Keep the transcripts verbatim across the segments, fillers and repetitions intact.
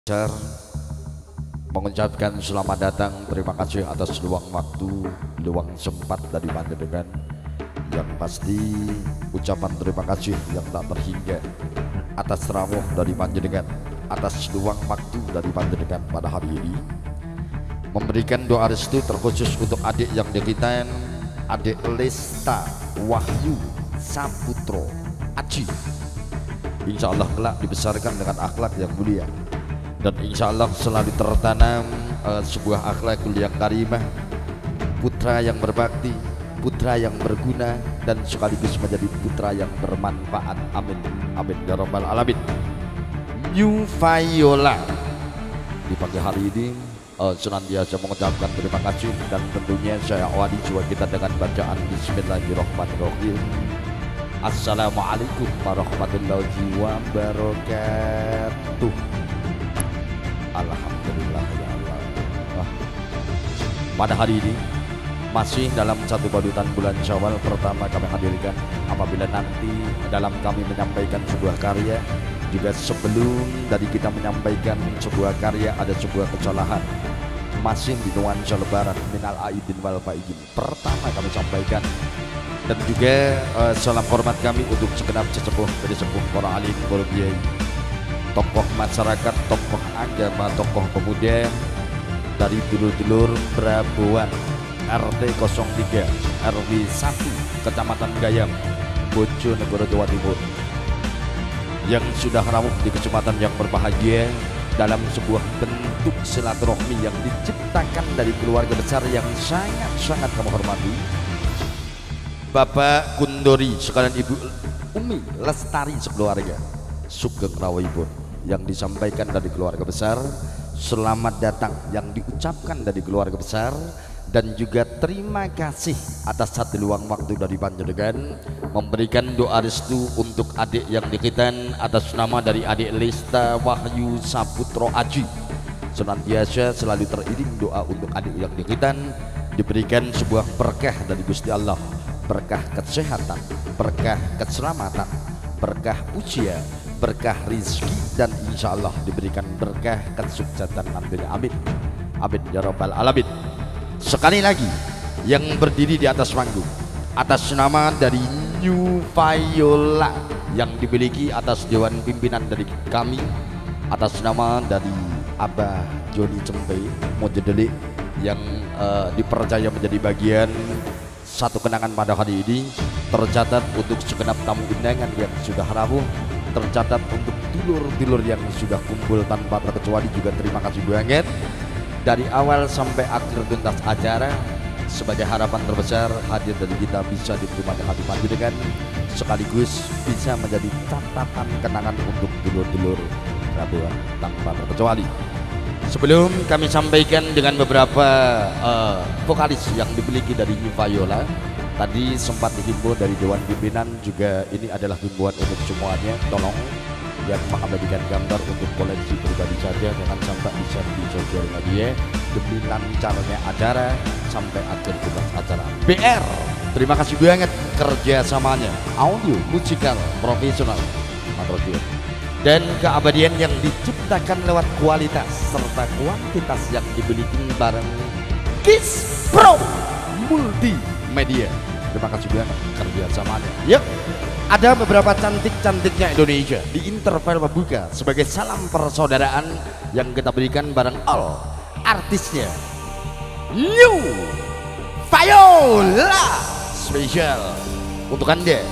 Jar mengucapkan selamat datang, terima kasih atas luang waktu, luang sempat dari panjenengan. Yang pasti ucapan terima kasih yang tak terhingga atas rawuh dari panjenengan, atas luang waktu dari panjenengan pada hari ini. Memberikan doa restu terkhusus untuk adik yang dikitan, adik Lesta Wahyu Saputro Aji. Insya Allah kelak dibesarkan dengan akhlak yang mulia, dan insya Allah selalu tertanam uh, sebuah akhlakul yang karimah, putra yang berbakti, putra yang berguna, dan sekaligus menjadi putra yang bermanfaat. Amin amin ya rabbal alamin. New Viola di pagi hari ini uh, senantiasa mengucapkan terima kasih, dan tentunya saya awali juga kita dengan bacaan Bismillahirrahmanirrahim. Assalamualaikum warahmatullahi wabarakatuh. Alhamdulillah ya Allah. Wah. Pada hari ini masih dalam satu balutan bulan Syawal pertama kami hadirkan, apabila nanti dalam kami menyampaikan sebuah karya, juga sebelum dari kita menyampaikan sebuah karya ada sebuah kesalahan, masih di nuansa lebaran minal aidin wal faizin pertama kami sampaikan. Dan juga uh, salam hormat kami untuk segenap sesepuh dari sepuh para alim, para kiai, tokoh masyarakat, tokoh agama, tokoh pemuda dari dulur-dulur Brabuan R T nol tiga R W satu Kecamatan Gayam, Bojonegoro, Jawa Timur, yang sudah rawuh di kesempatan yang berbahagia dalam sebuah bentuk silaturahmi yang diciptakan dari keluarga besar yang sangat-sangat kami hormati, Bapak Kundori sekalian Ibu Umi Lestari sekeluarga, sugeng rawuhipun yang disampaikan dari keluarga besar. Selamat datang yang diucapkan dari keluarga besar, dan juga terima kasih atas satu luang waktu dari panjenengan memberikan doa restu untuk adik yang dikitan atas nama dari adik Lesta Wahyu Saputro Aji. Senantiasa selalu teriring doa untuk adik yang dikitan diberikan sebuah berkah dari Gusti Allah, berkah kesehatan, berkah keselamatan, berkah usia, berkah rizki, dan insya Allah diberikan berkah kesuksesan nantinya. Amin amin ya rabbal alamin. Sekali lagi yang berdiri di atas panggung atas nama dari New Viola yang dimiliki atas dewan pimpinan dari kami, atas nama dari Abah Joni Cempe Mojedeli yang uh, dipercaya menjadi bagian satu kenangan pada hari ini, tercatat untuk segenap tamu undangan yang sudah rawuh, tercatat untuk dulur-dulur yang sudah kumpul tanpa terkecuali, juga terima kasih banget dari awal sampai akhir tuntas acara. Sebagai harapan terbesar hadir dari kita bisa diterima dengan hati panjenengan, sekaligus bisa menjadi catatan kenangan untuk dulur-dulur Brabuan tanpa terkecuali. Sebelum kami sampaikan dengan beberapa uh, vokalis yang dimiliki dari New Viola, tadi sempat dihimbau dari dewan pimpinan, juga ini adalah himbauan untuk semuanya, tolong yang mengabadikan gambar untuk koleksi pribadi saja, jangan sampai di-share di sosial media demi lancarnya acara sampai akhir tuntas acara. B R, terima kasih banget kerjasamanya, audio musikal profesional, matur dan keabadian yang diciptakan lewat kualitas serta kuantitas yang dimiliki bareng Kiss Pro Multimedia. Terima kasih banget kerjasamanya. Yuk, ada beberapa cantik-cantiknya Indonesia di interval pembuka sebagai salam persaudaraan yang kita berikan bareng all artisnya. New Viola spesial untuk Anda.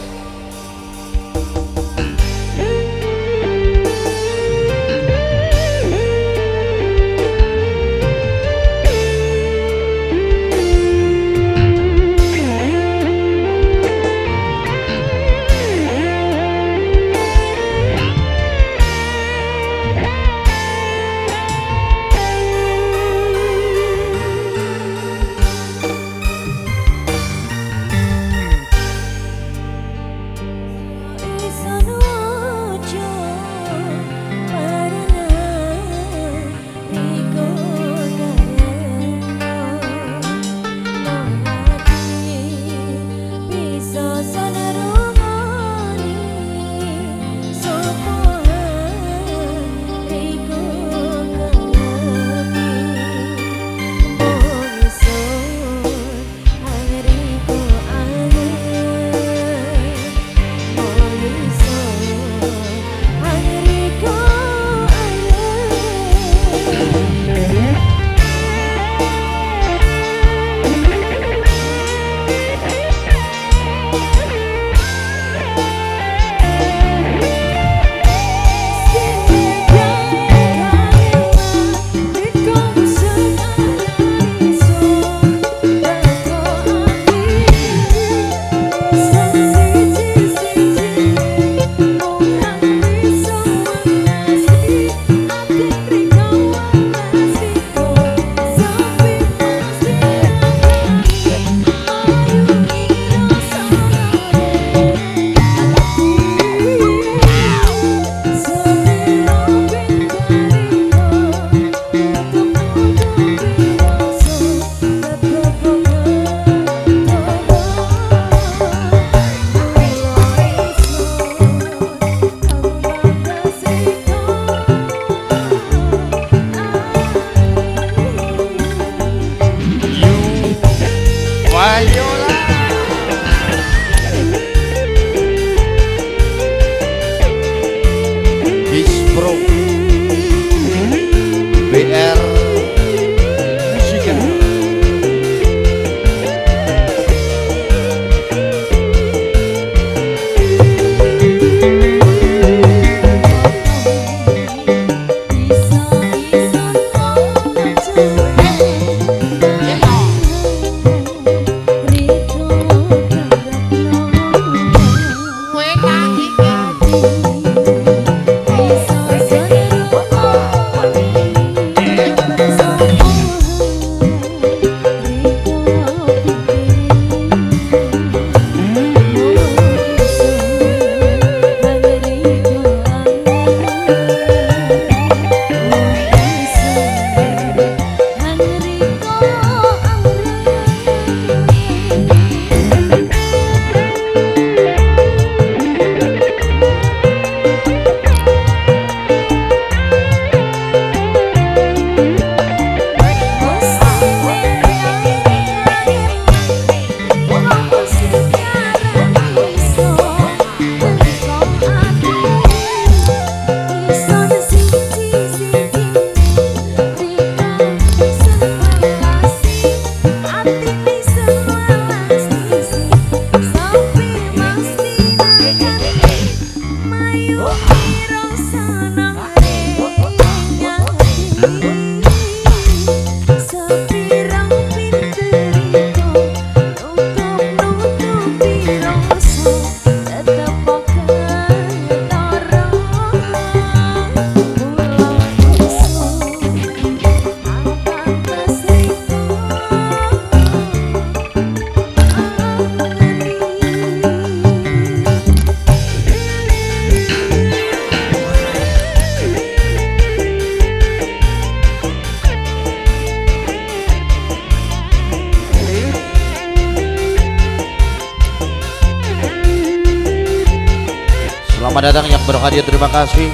Selamat datang yang berhadiah, terima kasih.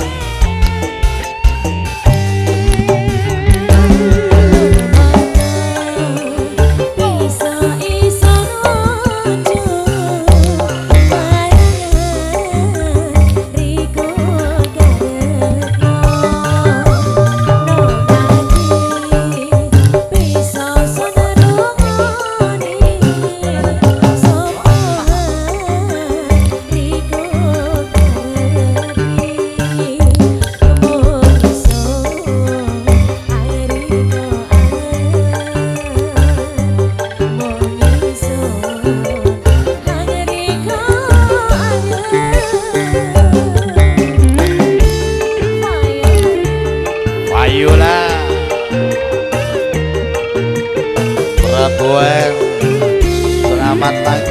Ayolah Prabowo, selamat pagi.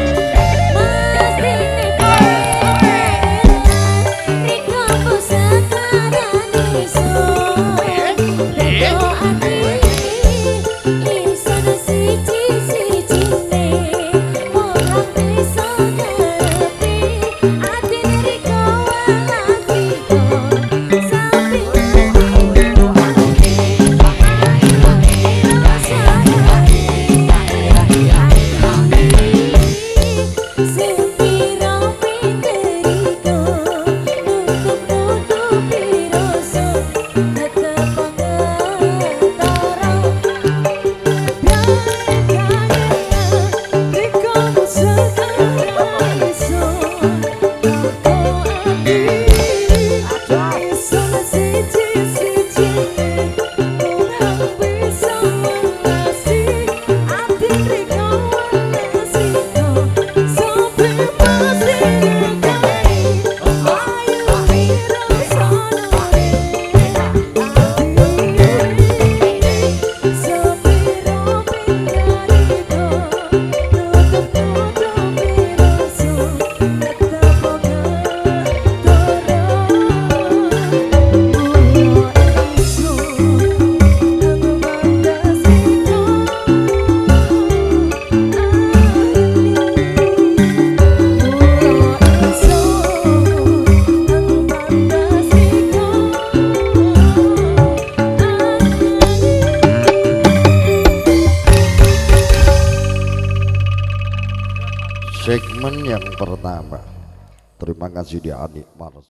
Segmen yang pertama, terima kasih di Anik Mars.